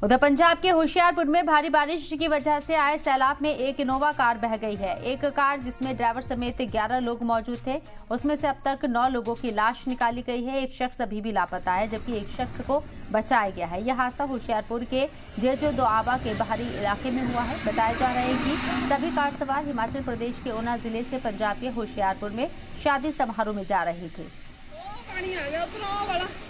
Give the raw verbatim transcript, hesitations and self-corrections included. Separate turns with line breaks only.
उधर पंजाब के होशियारपुर में भारी बारिश की वजह से आए सैलाब में एक इनोवा कार बह गई है। एक कार जिसमें ड्राइवर समेत ग्यारह लोग मौजूद थे, उसमें से अब तक नौ लोगों की लाश निकाली गई है। एक शख्स अभी भी लापता है, जबकि एक शख्स को बचाया गया है। यह हादसा होशियारपुर के जेजो दोआबा के बाहरी इलाके में हुआ है। बताया जा रहा है कि सभी कार सवार हिमाचल प्रदेश के ऊना जिले से पंजाब के होशियारपुर में शादी समारोह में जा रहे थे।